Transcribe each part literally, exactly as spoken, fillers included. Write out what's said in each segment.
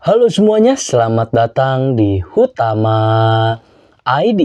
Halo semuanya, selamat datang di Hutama I D.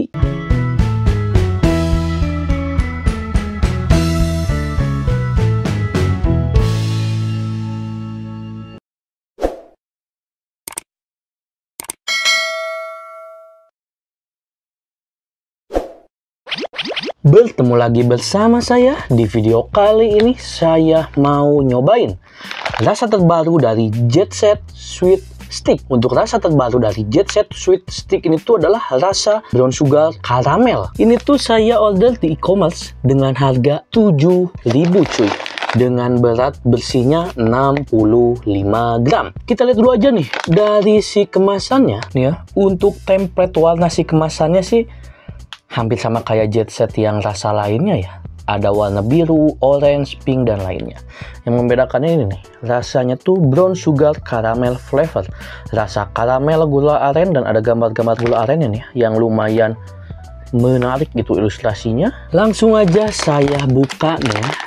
Bertemu lagi bersama saya. Di video kali ini saya mau nyobain rasa terbaru dari Jet Set Sweet Stick. Untuk rasa terbaru dari Jet Set Sweet Stick ini tuh adalah rasa brown sugar caramel. Ini tuh saya order di e-commerce dengan harga tujuh ribu cuy, dengan berat bersihnya enam puluh lima gram. Kita lihat dulu aja nih dari si kemasannya nih ya. Untuk template warna si kemasannya sih hampir sama kayak Jet Set yang rasa lainnya ya. Ada warna biru, orange, pink, dan lainnya. Yang membedakannya ini nih, rasanya tuh brown sugar caramel flavor. Rasa karamel gula aren dan ada gambar-gambar gula arennya nih, yang lumayan menarik gitu ilustrasinya. Langsung aja saya buka nih ya.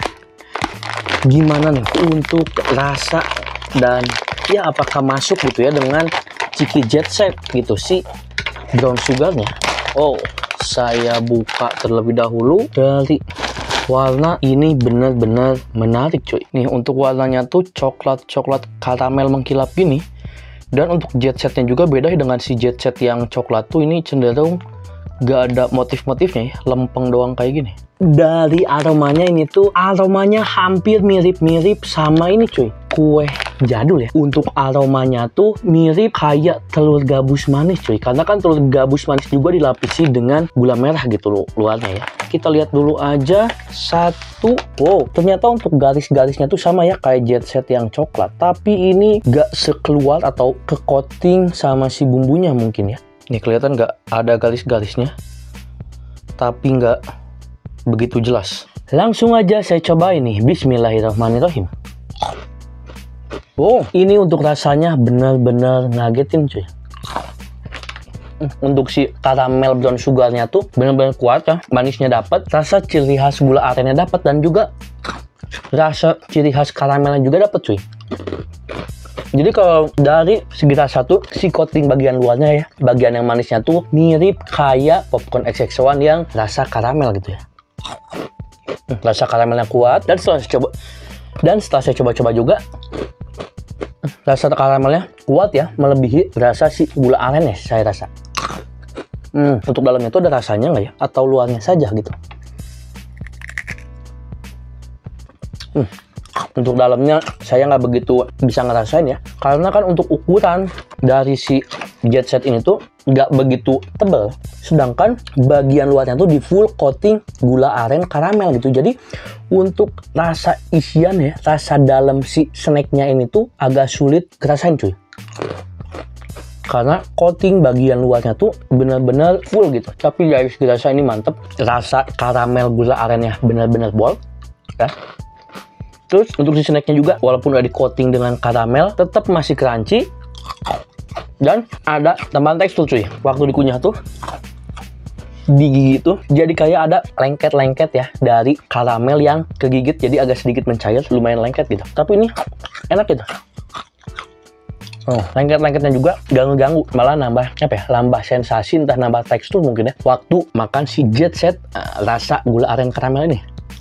Gimana nih untuk rasa dan ya apakah masuk gitu ya dengan ciki Jet Set gitu sih brown sugarnya. Oh, saya buka terlebih dahulu dari warna ini, bener-bener menarik cuy. Nih untuk warnanya tuh coklat-coklat karamel mengkilap gini. Dan untuk Jet Setnya juga beda dengan si Jet Set yang coklat tuh, ini cenderung gak ada motif-motifnya ya, lempeng doang kayak gini. Dari aromanya ini tuh aromanya hampir mirip-mirip sama ini cuy, kue jadul ya. Untuk aromanya tuh mirip kayak telur gabus manis cuy, karena kan telur gabus manis juga dilapisi dengan gula merah gitu loh luarnya ya. Kita lihat dulu aja satu. Wow, ternyata untuk garis-garisnya tuh sama ya kayak Jet Set yang coklat, tapi ini gak sekeluar atau ke coating sama si bumbunya mungkin ya. Nih kelihatan gak ada garis-garisnya, tapi nggak begitu jelas. Langsung aja saya coba ini. Bismillahirrahmanirrahim. Oh, ini untuk rasanya benar-benar ngagetin cuy. Untuk si karamel brown sugarnya tuh benar-benar kuat ya, manisnya dapat, rasa ciri khas gula arennya dapat, dan juga rasa ciri khas karamelnya juga dapat cuy. Jadi kalau dari segi rasa tuh si coating bagian luarnya ya, bagian yang manisnya tuh mirip kayak popcorn X X one yang rasa karamel gitu ya. Rasa karamelnya kuat, dan setelah saya coba dan setelah saya coba-coba juga rasa karamelnya kuat ya, melebihi rasa si gula aren ya saya rasa. Hmm, untuk dalamnya tuh ada rasanya nggak ya, atau luarnya saja gitu. Hmm. Untuk dalamnya saya nggak begitu bisa ngerasain ya, karena kan untuk ukuran dari si Jet Set ini tuh nggak begitu tebal, sedangkan bagian luarnya tuh di full coating gula aren karamel gitu. Jadi untuk rasa isian ya, rasa dalam si snacknya ini tuh agak sulit ngerasain cuy, karena coating bagian luarnya tuh bener-bener full gitu. Tapi dari segi rasa ini mantep, rasa karamel gula arennya bener-bener bold ya. Terus untuk si snacknya juga, walaupun udah di coating dengan karamel, tetap masih crunchy. Dan ada tambahan tekstur cuy. Waktu dikunyah tuh, di gigi tuh, jadi kayak ada lengket-lengket ya dari karamel yang kegigit, jadi agak sedikit mencair, lumayan lengket gitu. Tapi ini enak gitu. Oh, lengket-lengketnya juga gak ngeganggu, malah nambah apa ya, nambah sensasi, entah nambah tekstur mungkin ya, waktu makan si Jet Set uh, rasa gula aren karamel ini.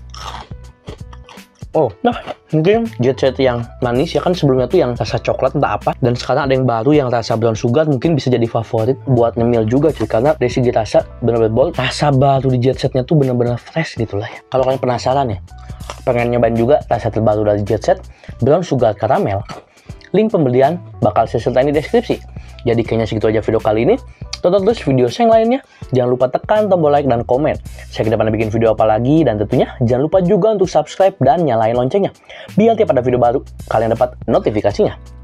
Oh, nah mungkin Jet Set yang manis ya kan, sebelumnya tuh yang rasa coklat entah apa, dan sekarang ada yang baru yang rasa brown sugar, mungkin bisa jadi favorit buat nyemil juga cuy, karena dari segi rasa bener-bener bold. Rasa baru di Jet Setnya tuh bener-bener fresh gitu lah ya. Kalau kalian penasaran ya, pengen nyobain juga rasa terbaru dari Jet Set brown sugar caramel, link pembelian bakal saya sertain di deskripsi. Jadi kayaknya segitu aja video kali ini. Tonton terus video saya yang lainnya. Jangan lupa tekan tombol like dan komen. Saya kedepannya bikin video apa lagi, dan tentunya jangan lupa juga untuk subscribe dan nyalain loncengnya, biar tiap ada video baru kalian dapat notifikasinya.